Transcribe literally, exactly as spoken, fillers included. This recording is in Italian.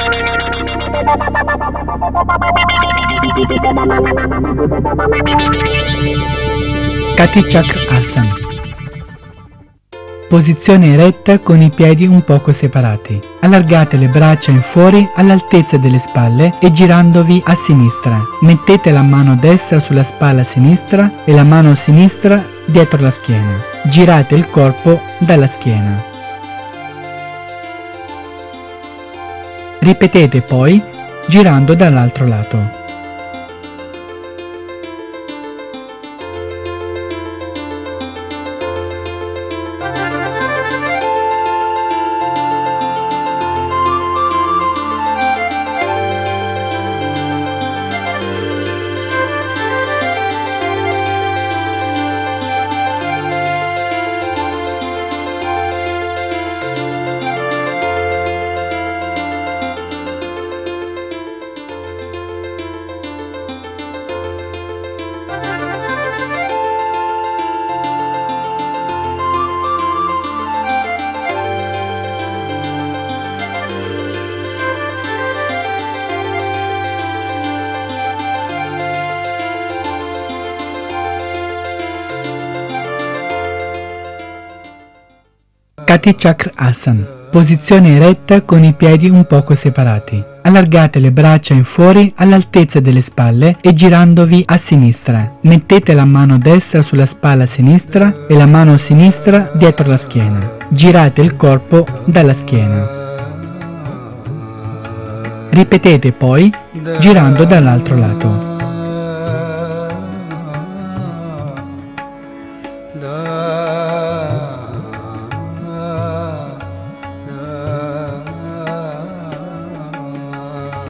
Kati Chakrasana. Posizione eretta con i piedi un poco separati. Allargate le braccia in fuori all'altezza delle spalle e girandovi a sinistra. Mettete la mano destra sulla spalla sinistra e la mano sinistra dietro la schiena. Girate il corpo dalla schiena. Ripetete poi girando dall'altro lato. Kati Chakrasana. Posizione eretta con i piedi un poco separati. Allargate le braccia in fuori all'altezza delle spalle e girandovi a sinistra. Mettete la mano destra sulla spalla sinistra e la mano sinistra dietro la schiena. Girate il corpo dalla schiena. Ripetete poi girando dall'altro lato.